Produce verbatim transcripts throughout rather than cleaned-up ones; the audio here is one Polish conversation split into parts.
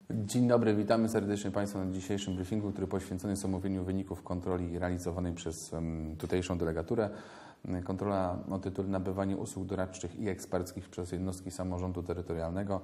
Dzień dobry, witamy serdecznie Państwa na dzisiejszym briefingu, który poświęcony jest omówieniu wyników kontroli realizowanej przez um, tutejszą delegaturę. Kontrola o tytule Nabywanie usług doradczych i eksperckich przez jednostki samorządu terytorialnego.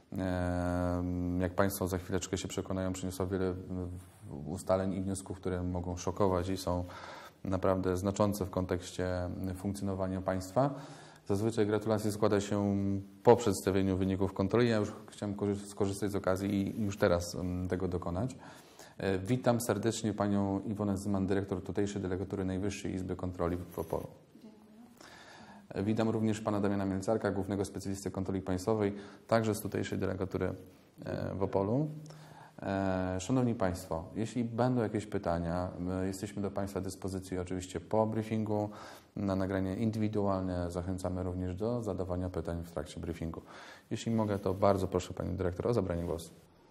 Jak Państwo za chwileczkę się przekonają, przyniosła wiele ustaleń i wniosków, które mogą szokować i są naprawdę znaczące w kontekście funkcjonowania państwa. Zazwyczaj gratulacje składa się po przedstawieniu wyników kontroli. Ja już chciałem skorzystać z okazji i już teraz tego dokonać. Witam serdecznie Panią Iwonę Zyman, dyrektor tutejszej delegatury Najwyższej Izby Kontroli w Opolu. Dziękuję. Witam również Pana Damiana Mielcarka, głównego specjalisty kontroli państwowej, także z tutejszej delegatury w Opolu. Szanowni Państwo, jeśli będą jakieś pytania, jesteśmy do Państwa dyspozycji oczywiście po briefingu, na nagranie indywidualne. Zachęcamy również do zadawania pytań w trakcie briefingu. Jeśli mogę, to bardzo proszę Pani Dyrektor o zabranie głosu.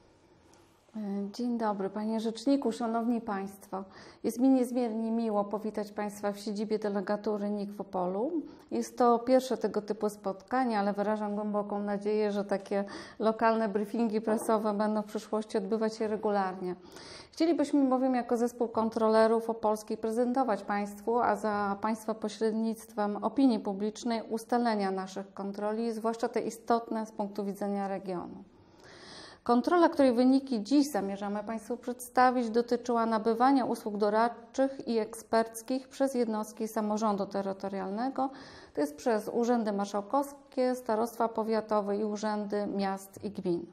Dzień dobry Panie Rzeczniku, Szanowni Państwo. Jest mi niezmiernie miło powitać Państwa w siedzibie delegatury N I K w Opolu. Jest to pierwsze tego typu spotkanie, ale wyrażam głęboką nadzieję, że takie lokalne briefingi prasowe będą w przyszłości odbywać się regularnie. Chcielibyśmy bowiem jako zespół kontrolerów opolskich prezentować Państwu, a za Państwa pośrednictwem opinii publicznej, ustalenia naszych kontroli, zwłaszcza te istotne z punktu widzenia regionu. Kontrola, której wyniki dziś zamierzamy Państwu przedstawić, dotyczyła nabywania usług doradczych i eksperckich przez jednostki samorządu terytorialnego, to jest przez urzędy marszałkowskie, starostwa powiatowe i urzędy miast i gmin.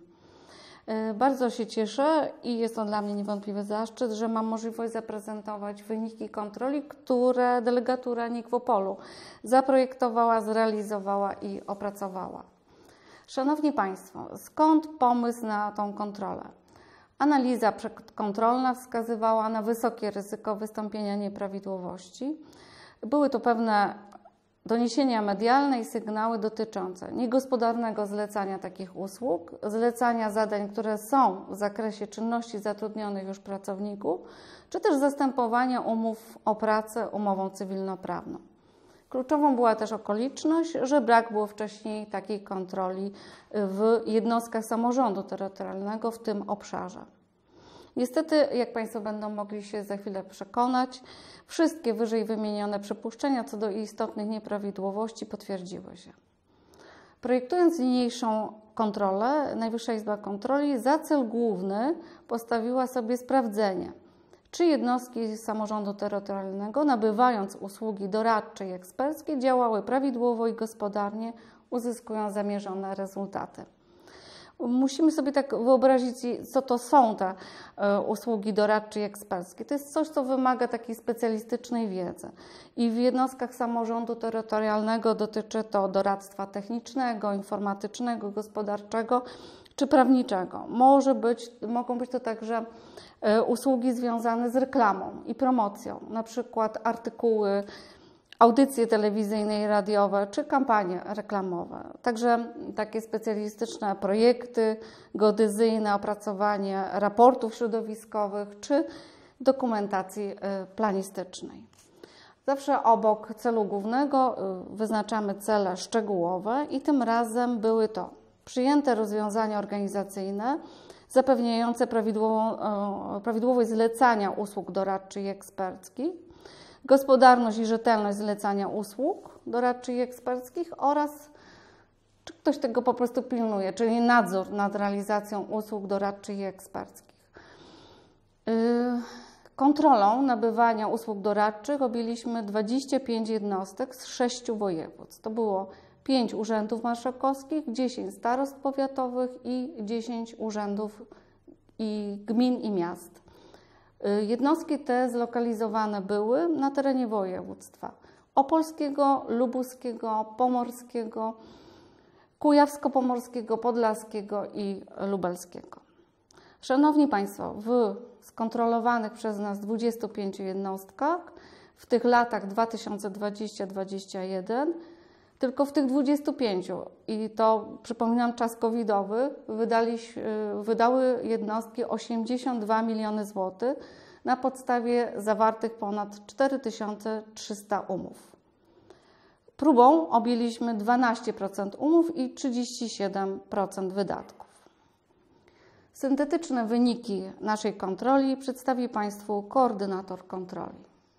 Bardzo się cieszę i jest to dla mnie niewątpliwy zaszczyt, że mam możliwość zaprezentować wyniki kontroli, które delegatura N I K w Opolu zaprojektowała, zrealizowała i opracowała. Szanowni Państwo, skąd pomysł na tą kontrolę? Analiza przedkontrolna wskazywała na wysokie ryzyko wystąpienia nieprawidłowości. Były to pewne doniesienia medialne i sygnały dotyczące niegospodarnego zlecania takich usług, zlecania zadań, które są w zakresie czynności zatrudnionych już pracowników, czy też zastępowania umów o pracę umową cywilnoprawną. Kluczową była też okoliczność, że brak było wcześniej takiej kontroli w jednostkach samorządu terytorialnego w tym obszarze. Niestety, jak Państwo będą mogli się za chwilę przekonać, wszystkie wyżej wymienione przypuszczenia co do istotnych nieprawidłowości potwierdziły się. Projektując niniejszą kontrolę, Najwyższa Izba Kontroli za cel główny postawiła sobie sprawdzenie, czy jednostki samorządu terytorialnego, nabywając usługi doradcze i eksperckie, działały prawidłowo i gospodarnie, uzyskując zamierzone rezultaty. Musimy sobie tak wyobrazić, co to są te usługi doradcze i eksperckie. To jest coś, co wymaga takiej specjalistycznej wiedzy. I w jednostkach samorządu terytorialnego dotyczy to doradztwa technicznego, informatycznego, gospodarczego czy prawniczego. Może być, mogą być to także usługi związane z reklamą i promocją, na przykład artykuły, audycje telewizyjne i radiowe czy kampanie reklamowe. Także takie specjalistyczne projekty geodezyjne, opracowanie raportów środowiskowych czy dokumentacji planistycznej. Zawsze obok celu głównego wyznaczamy cele szczegółowe i tym razem były to przyjęte rozwiązania organizacyjne zapewniające prawidłowość zlecania usług doradczych i eksperckich, gospodarność i rzetelność zlecania usług doradczych i eksperckich oraz czy ktoś tego po prostu pilnuje, czyli nadzór nad realizacją usług doradczych i eksperckich. Kontrolą nabywania usług doradczych objęliśmy dwadzieścia pięć jednostek z sześciu województw. To było pięć urzędów marszałkowskich, dziesięć starostw powiatowych i dziesięć urzędów i gmin i miast. Jednostki te zlokalizowane były na terenie województwa opolskiego, lubuskiego, pomorskiego, kujawsko-pomorskiego, podlaskiego i lubelskiego. Szanowni Państwo, w skontrolowanych przez nas dwudziestu pięciu jednostkach w tych latach dwa tysiące dwudziestym do dwa tysiące dwudziestego pierwszego tylko w tych dwudziestu pięciu, i to przypominam czas covidowy, wydali, wydały jednostki osiemdziesiąt dwa miliony złotych na podstawie zawartych ponad cztery tysiące trzysta umów. Próbą objęliśmy dwanaście procent umów i trzydzieści siedem procent wydatków. Syntetyczne wyniki naszej kontroli przedstawi Państwu koordynator kontroli.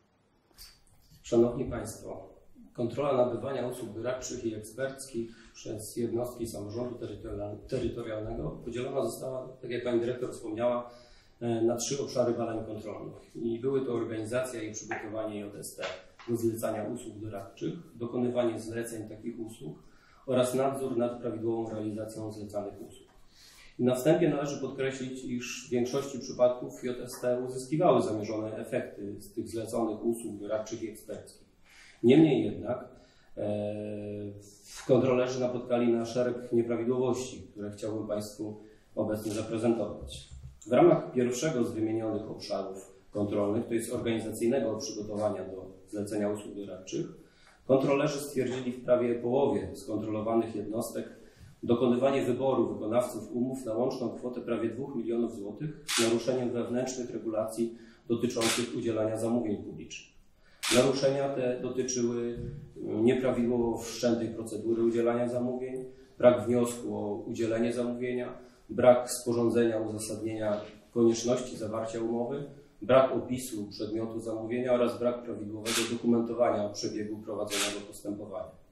Szanowni Państwo, kontrola nabywania usług doradczych i eksperckich przez jednostki samorządu terytorialnego podzielona została, tak jak Pani Dyrektor wspomniała, na trzy obszary badań kontrolnych. I były to organizacja i przygotowanie J S T do zlecania usług doradczych, dokonywanie zleceń takich usług oraz nadzór nad prawidłową realizacją zlecanych usług. I na wstępie należy podkreślić, iż w większości przypadków J S T uzyskiwały zamierzone efekty z tych zleconych usług doradczych i eksperckich. Niemniej jednak e, kontrolerzy napotkali na szereg nieprawidłowości, które chciałbym Państwu obecnie zaprezentować. W ramach pierwszego z wymienionych obszarów kontrolnych, to jest organizacyjnego przygotowania do zlecenia usług doradczych, kontrolerzy stwierdzili w prawie połowie skontrolowanych jednostek dokonywanie wyboru wykonawców umów na łączną kwotę prawie dwóch milionów złotych z naruszeniem wewnętrznych regulacji dotyczących udzielania zamówień publicznych. Naruszenia te dotyczyły nieprawidłowo wszczętej procedury udzielania zamówień, brak wniosku o udzielenie zamówienia, brak sporządzenia uzasadnienia konieczności zawarcia umowy, brak opisu przedmiotu zamówienia oraz brak prawidłowego dokumentowania przebiegu prowadzonego postępowania.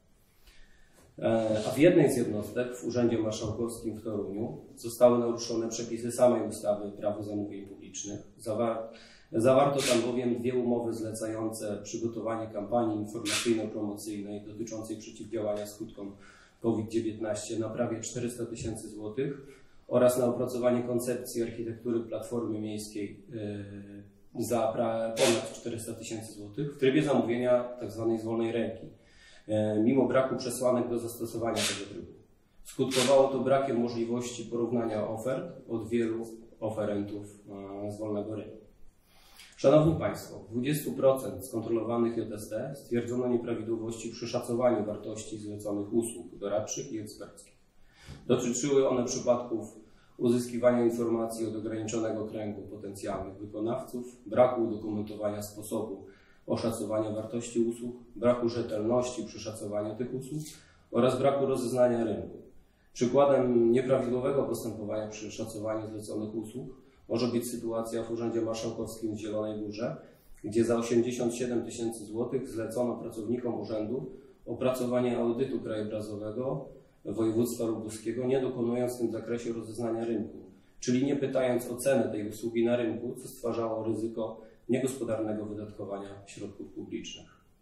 A w jednej z jednostek, w Urzędzie Marszałkowskim w Toruniu, zostały naruszone przepisy samej ustawy Prawo zamówień publicznych. Zawar zawarto tam bowiem dwie umowy zlecające przygotowanie kampanii informacyjno-promocyjnej dotyczącej przeciwdziałania skutkom COVID dziewiętnaście na prawie czterysta tysięcy złotych oraz na opracowanie koncepcji architektury platformy miejskiej yy, za ponad czterysta tysięcy złotych w trybie zamówienia tzw. z wolnej ręki, yy, mimo braku przesłanek do zastosowania tego trybu. Skutkowało to brakiem możliwości porównania ofert od wielu oferentów yy, z wolnego rynku. Szanowni Państwo, w dwudziestu procentach skontrolowanych J S T stwierdzono nieprawidłowości przy szacowaniu wartości zleconych usług doradczych i eksperckich. Dotyczyły one przypadków uzyskiwania informacji od ograniczonego kręgu potencjalnych wykonawców, braku udokumentowania sposobu oszacowania wartości usług, braku rzetelności przy szacowaniu tych usług oraz braku rozeznania rynku. Przykładem nieprawidłowego postępowania przy szacowaniu zleconych usług może być sytuacja w Urzędzie Marszałkowskim w Zielonej Górze, gdzie za osiemdziesiąt siedem tysięcy złotych zlecono pracownikom urzędu opracowanie audytu krajobrazowego województwa lubuskiego, nie dokonując w tym zakresie rozeznania rynku, czyli nie pytając o cenę tej usługi na rynku, co stwarzało ryzyko niegospodarnego wydatkowania środków publicznych.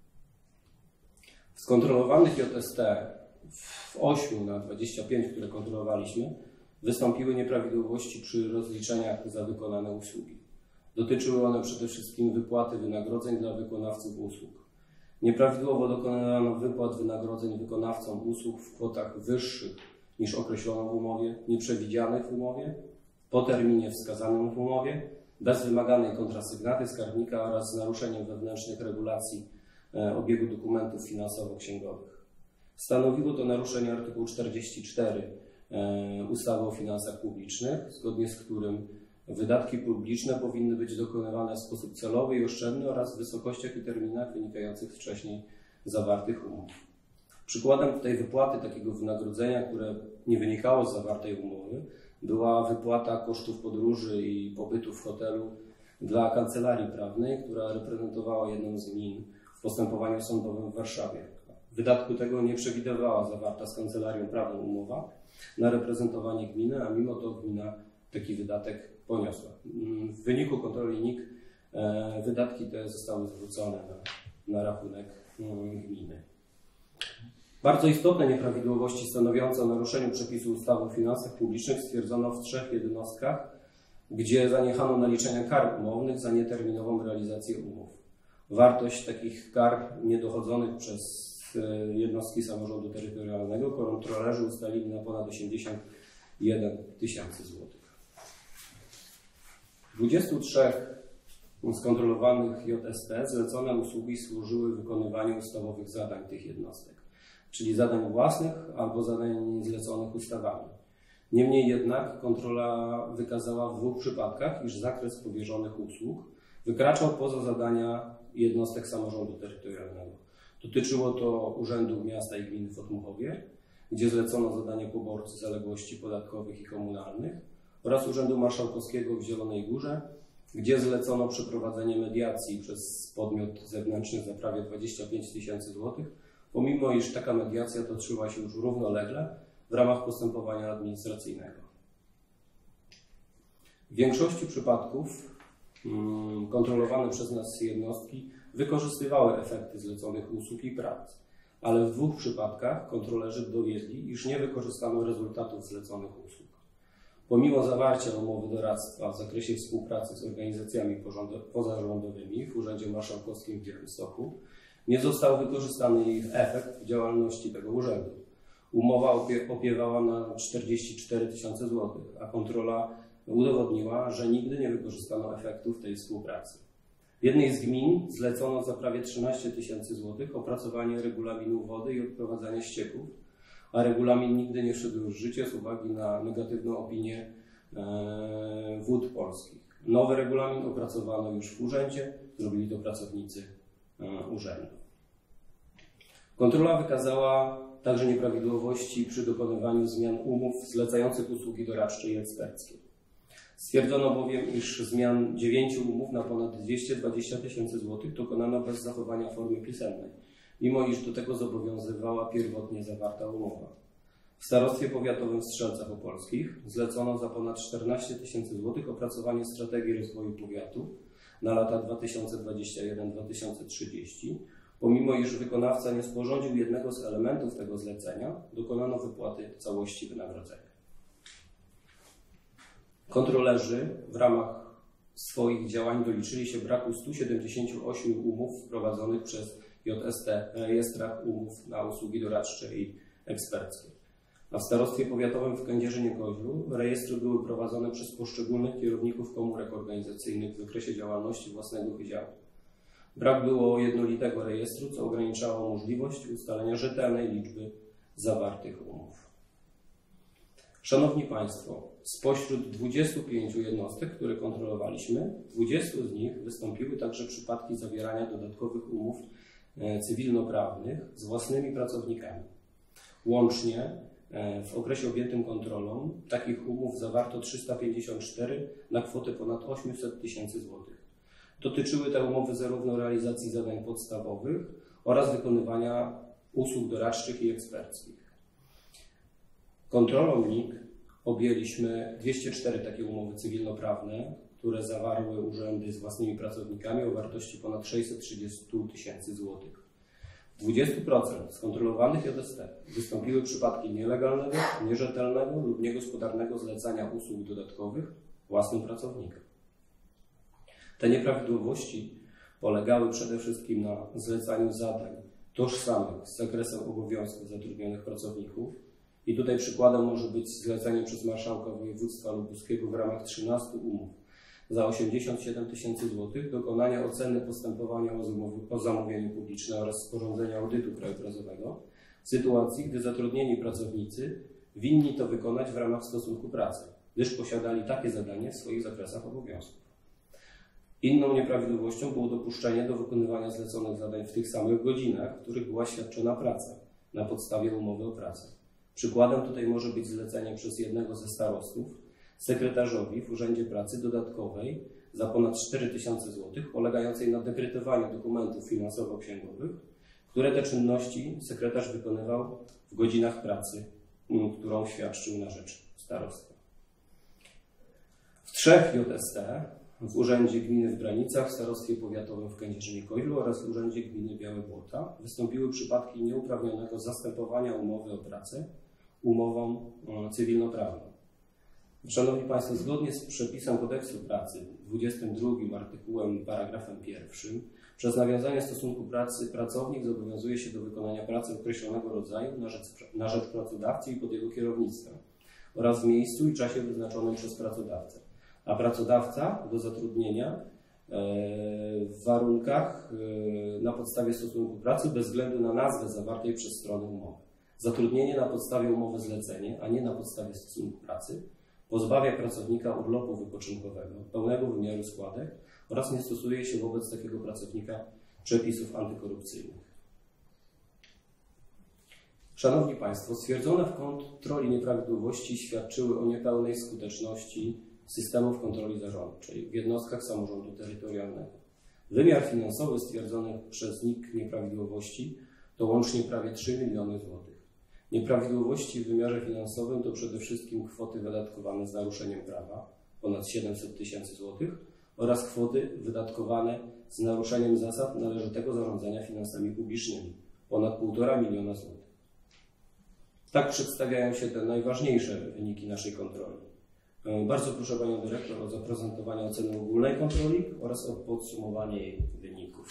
W skontrolowanych J S T w ośmiu na dwadzieścia pięć, które kontrolowaliśmy, wystąpiły nieprawidłowości przy rozliczeniach za wykonane usługi. Dotyczyły one przede wszystkim wypłaty wynagrodzeń dla wykonawców usług. Nieprawidłowo dokonano wypłat wynagrodzeń wykonawcom usług w kwotach wyższych niż określono w umowie, nieprzewidzianych w umowie, po terminie wskazanym w umowie, bez wymaganej kontrasygnaty skarbnika oraz z naruszeniem wewnętrznych regulacji e, obiegu dokumentów finansowo-księgowych. Stanowiło to naruszenie artykułu czterdziestego czwartego e, ustawy o finansach publicznych, zgodnie z którym wydatki publiczne powinny być dokonywane w sposób celowy i oszczędny oraz w wysokościach i terminach wynikających z wcześniej zawartych umów. Przykładem tej wypłaty takiego wynagrodzenia, które nie wynikało z zawartej umowy, była wypłata kosztów podróży i pobytu w hotelu dla kancelarii prawnej, która reprezentowała jedną z gmin w postępowaniu sądowym w Warszawie. W wydatku tego nie przewidywała zawarta z kancelarią prawną umowa na reprezentowanie gminy, a mimo to gmina taki wydatek poniosła. W wyniku kontroli N I K e, wydatki te zostały zwrócone na, na rachunek mm, gminy. Bardzo istotne nieprawidłowości stanowiące o naruszeniu przepisu ustawy o finansach publicznych stwierdzono w trzech jednostkach, gdzie zaniechano naliczenia kar umownych za nieterminową realizację umów. Wartość takich kar niedochodzonych przez e, jednostki samorządu terytorialnego kontrolerzy ustalili na ponad osiemdziesiąt jeden tysięcy złotych. W dwudziestu trzech skontrolowanych J S T zlecone usługi służyły wykonywaniu ustawowych zadań tych jednostek, czyli zadań własnych albo zadań zleconych ustawami. Niemniej jednak kontrola wykazała w dwóch przypadkach, iż zakres powierzonych usług wykraczał poza zadania jednostek samorządu terytorialnego. Dotyczyło to Urzędu Miasta i Gminy w Otmuchowie, gdzie zlecono zadanie poborcy zaległości podatkowych i komunalnych, oraz Urzędu Marszałkowskiego w Zielonej Górze, gdzie zlecono przeprowadzenie mediacji przez podmiot zewnętrzny za prawie dwadzieścia pięć tysięcy złotych, pomimo iż taka mediacja toczyła się już równolegle w ramach postępowania administracyjnego. W większości przypadków hmm, kontrolowane przez nas jednostki wykorzystywały efekty zleconych usług i prac, ale w dwóch przypadkach kontrolerzy dowiedli, iż nie wykorzystano rezultatów zleconych usług. Pomimo zawarcia umowy doradztwa w zakresie współpracy z organizacjami pozarządowymi w Urzędzie Marszałkowskim w Białymstoku, nie został wykorzystany ich efekt w działalności tego urzędu. Umowa opie opiewała na czterdzieści cztery tysiące złotych, a kontrola udowodniła, że nigdy nie wykorzystano efektów tej współpracy. W jednej z gmin zlecono za prawie trzynaście tysięcy złotych opracowanie regulaminu wody i odprowadzania ścieków, a regulamin nigdy nie wszedł w życie z uwagi na negatywną opinię e, Wód Polskich. Nowy regulamin opracowano już w urzędzie, zrobili to pracownicy e, urzędu. Kontrola wykazała także nieprawidłowości przy dokonywaniu zmian umów zlecających usługi doradcze i eksperckie. Stwierdzono bowiem, iż zmian dziewięciu umów na ponad dwieście dwadzieścia tysięcy złotych dokonano bez zachowania formy pisemnej, mimo iż do tego zobowiązywała pierwotnie zawarta umowa. W Starostwie Powiatowym w Strzelcach Opolskich zlecono za ponad czternaście tysięcy złotych opracowanie strategii rozwoju powiatu na lata dwa tysiące dwudziesty pierwszy do dwa tysiące trzydziestego. Pomimo iż wykonawca nie sporządził jednego z elementów tego zlecenia, dokonano wypłaty całości wynagrodzenia. Kontrolerzy w ramach swoich działań doliczyli się braku stu siedemdziesięciu ośmiu umów wprowadzonych przez J S T w rejestrach umów na usługi doradcze i eksperckie. A w Starostwie Powiatowym w Kędzierzynie-Koźlu rejestry były prowadzone przez poszczególnych kierowników komórek organizacyjnych w zakresie działalności własnego wydziału. Brak było jednolitego rejestru, co ograniczało możliwość ustalenia rzetelnej liczby zawartych umów. Szanowni Państwo, spośród dwudziestu pięciu jednostek, które kontrolowaliśmy, dwudziestu z nich wystąpiły także przypadki zawierania dodatkowych umów cywilnoprawnych z własnymi pracownikami. Łącznie w okresie objętym kontrolą takich umów zawarto trzysta pięćdziesiąt cztery na kwotę ponad osiemset tysięcy złotych. Dotyczyły te umowy zarówno realizacji zadań podstawowych oraz wykonywania usług doradczych i eksperckich. Kontrolą N I K objęliśmy dwieście cztery takie umowy cywilnoprawne, które zawarły urzędy z własnymi pracownikami o wartości ponad sześćset trzydzieści tysięcy złotych. W dwudziestu procentach skontrolowanych J S T wystąpiły przypadki nielegalnego, nierzetelnego lub niegospodarnego zlecania usług dodatkowych własnym pracownikom. Te nieprawidłowości polegały przede wszystkim na zlecaniu zadań tożsamych z zakresem obowiązków zatrudnionych pracowników. I tutaj przykładem może być zlecenie przez marszałka województwa lubuskiego w ramach trzynastu umów za osiemdziesiąt siedem tysięcy złotych dokonania oceny postępowania o zamówieniu publiczne oraz sporządzenia audytu krajobrazowego w sytuacji, gdy zatrudnieni pracownicy winni to wykonać w ramach stosunku pracy, gdyż posiadali takie zadanie w swoich zakresach obowiązków. Inną nieprawidłowością było dopuszczenie do wykonywania zleconych zadań w tych samych godzinach, w których była świadczona praca na podstawie umowy o pracę. Przykładem tutaj może być zlecenie przez jednego ze starostów sekretarzowi w Urzędzie Pracy dodatkowej za ponad cztery tysiące złotych, polegającej na dekretowaniu dokumentów finansowo-księgowych, które te czynności sekretarz wykonywał w godzinach pracy, którą świadczył na rzecz starostwa. W trzech J S T, w Urzędzie Gminy w Branicach, w Starostwie Powiatowym w Kędzierzynie-Koźlu oraz w Urzędzie Gminy Białe Błota wystąpiły przypadki nieuprawnionego zastępowania umowy o pracę umową cywilnoprawną. Szanowni Państwo, zgodnie z przepisem Kodeksu Pracy, dwudziestym drugim artykułem, paragrafem pierwszym, przez nawiązanie stosunku pracy pracownik zobowiązuje się do wykonania pracy określonego rodzaju na rzecz, na rzecz pracodawcy i pod jego kierownictwem oraz w miejscu i czasie wyznaczonym przez pracodawcę, a pracodawca do zatrudnienia w warunkach na podstawie stosunku pracy bez względu na nazwę zawartej przez stronę umowy. Zatrudnienie na podstawie umowy zlecenie, a nie na podstawie stosunku pracy, pozbawia pracownika urlopu wypoczynkowego, pełnego wymiaru składek oraz nie stosuje się wobec takiego pracownika przepisów antykorupcyjnych. Szanowni Państwo, stwierdzone w kontroli nieprawidłowości świadczyły o niepełnej skuteczności systemów kontroli zarządczej w jednostkach samorządu terytorialnego. Wymiar finansowy stwierdzonych przez N I K nieprawidłowości to łącznie prawie trzy miliony złotych. Nieprawidłowości w wymiarze finansowym to przede wszystkim kwoty wydatkowane z naruszeniem prawa, ponad siedemset tysięcy złotych, oraz kwoty wydatkowane z naruszeniem zasad należytego zarządzania finansami publicznymi, ponad półtora miliona złotych. Tak przedstawiają się te najważniejsze wyniki naszej kontroli. Bardzo proszę Panią Dyrektor o zaprezentowanie oceny ogólnej kontroli oraz o podsumowanie jej wyników.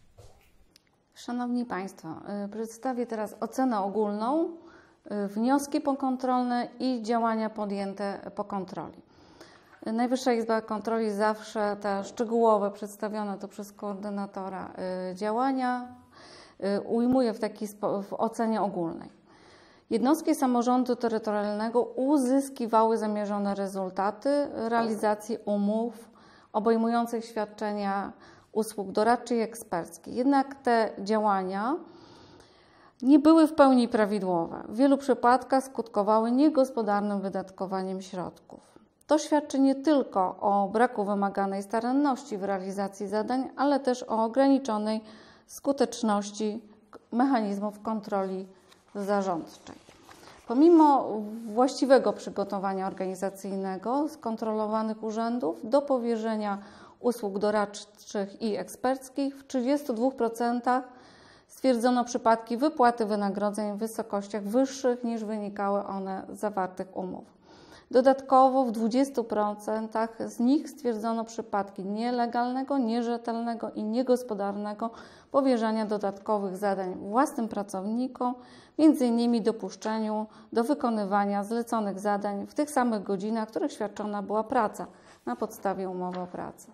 Szanowni Państwo, przedstawię teraz ocenę ogólną, wnioski pokontrolne i działania podjęte po kontroli. Najwyższa Izba Kontroli zawsze te szczegółowe, przedstawione to przez koordynatora działania, ujmuje w takiej w ocenie ogólnej. Jednostki samorządu terytorialnego uzyskiwały zamierzone rezultaty realizacji umów obejmujących świadczenia usług doradczych i eksperckich. Jednak te działania nie były w pełni prawidłowe. W wielu przypadkach skutkowały niegospodarnym wydatkowaniem środków. To świadczy nie tylko o braku wymaganej staranności w realizacji zadań, ale też o ograniczonej skuteczności mechanizmów kontroli zarządczej. Pomimo właściwego przygotowania organizacyjnego skontrolowanych urzędów do powierzenia usług doradczych i eksperckich w trzydziestu dwóch procentach stwierdzono przypadki wypłaty wynagrodzeń w wysokościach wyższych niż wynikały one z zawartych umów. Dodatkowo w dwudziestu procentach z nich stwierdzono przypadki nielegalnego, nierzetelnego i niegospodarnego powierzania dodatkowych zadań własnym pracownikom, między innymi dopuszczeniu do wykonywania zleconych zadań w tych samych godzinach, w których świadczona była praca na podstawie umowy o pracę.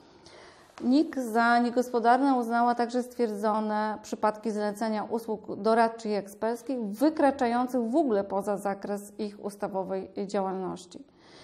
N I K za niegospodarne uznała także stwierdzone przypadki zlecenia usług doradczych i eksperckich wykraczających w ogóle poza zakres ich ustawowej działalności.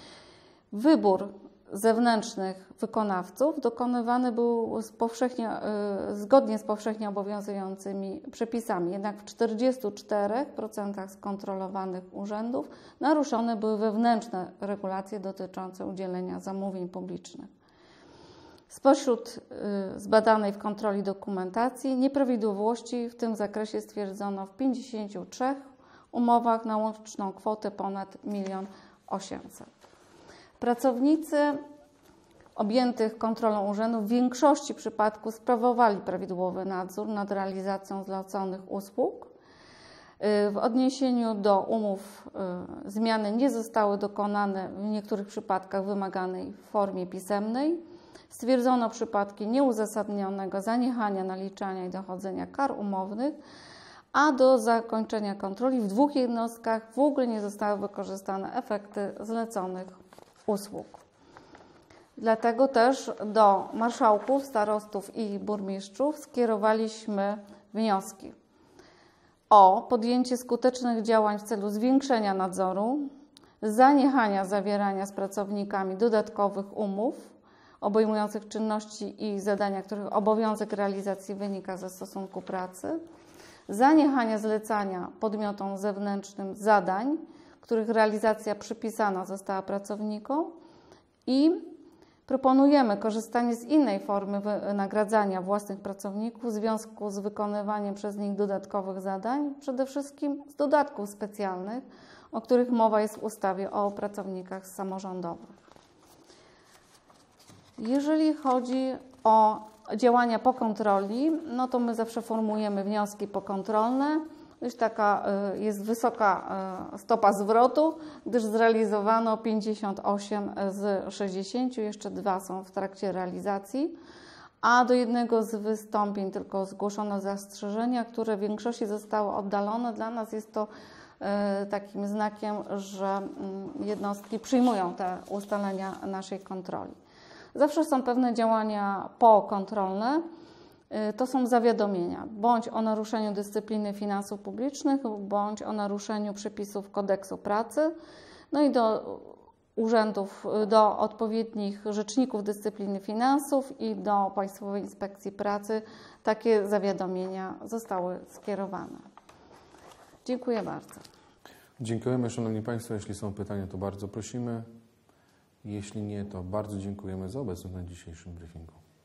Wybór zewnętrznych wykonawców dokonywany był z powszechnie, zgodnie z powszechnie obowiązującymi przepisami, jednak w czterdziestu czterech procentach skontrolowanych urzędów naruszone były wewnętrzne regulacje dotyczące udzielenia zamówień publicznych. Spośród zbadanej w kontroli dokumentacji nieprawidłowości w tym zakresie stwierdzono w pięćdziesięciu trzech umowach na łączną kwotę ponad milion osiemset. Pracownicy objętych kontrolą urzędu w większości przypadków sprawowali prawidłowy nadzór nad realizacją zleconych usług. W odniesieniu do umów zmiany nie zostały dokonane w niektórych przypadkach w wymaganej formie pisemnej. Stwierdzono przypadki nieuzasadnionego zaniechania naliczania i dochodzenia kar umownych, a do zakończenia kontroli w dwóch jednostkach w ogóle nie zostały wykorzystane efekty zleconych usług. Dlatego też do marszałków, starostów i burmistrzów skierowaliśmy wnioski o podjęcie skutecznych działań w celu zwiększenia nadzoru, zaniechania zawierania z pracownikami dodatkowych umów obejmujących czynności i zadania, których obowiązek realizacji wynika ze stosunku pracy, zaniechania zlecania podmiotom zewnętrznym zadań, których realizacja przypisana została pracownikom, i proponujemy korzystanie z innej formy wynagradzania własnych pracowników w związku z wykonywaniem przez nich dodatkowych zadań, przede wszystkim z dodatków specjalnych, o których mowa jest w ustawie o pracownikach samorządowych. Jeżeli chodzi o działania po kontroli, no to my zawsze formułujemy wnioski pokontrolne. Już taka jest wysoka stopa zwrotu, gdyż zrealizowano pięćdziesiąt osiem z sześćdziesięciu, jeszcze dwa są w trakcie realizacji, a do jednego z wystąpień tylko zgłoszono zastrzeżenia, które w większości zostały oddalone. Dla nas jest to takim znakiem, że jednostki przyjmują te ustalenia naszej kontroli. Zawsze są pewne działania pokontrolne. To są zawiadomienia, bądź o naruszeniu dyscypliny finansów publicznych, bądź o naruszeniu przepisów kodeksu pracy. No i do urzędów, do odpowiednich rzeczników dyscypliny finansów i do Państwowej Inspekcji Pracy takie zawiadomienia zostały skierowane. Dziękuję bardzo. Dziękujemy, Szanowni Państwo. Jeśli są pytania, to bardzo prosimy. Jeśli nie, to bardzo dziękujemy za obecność na dzisiejszym briefingu.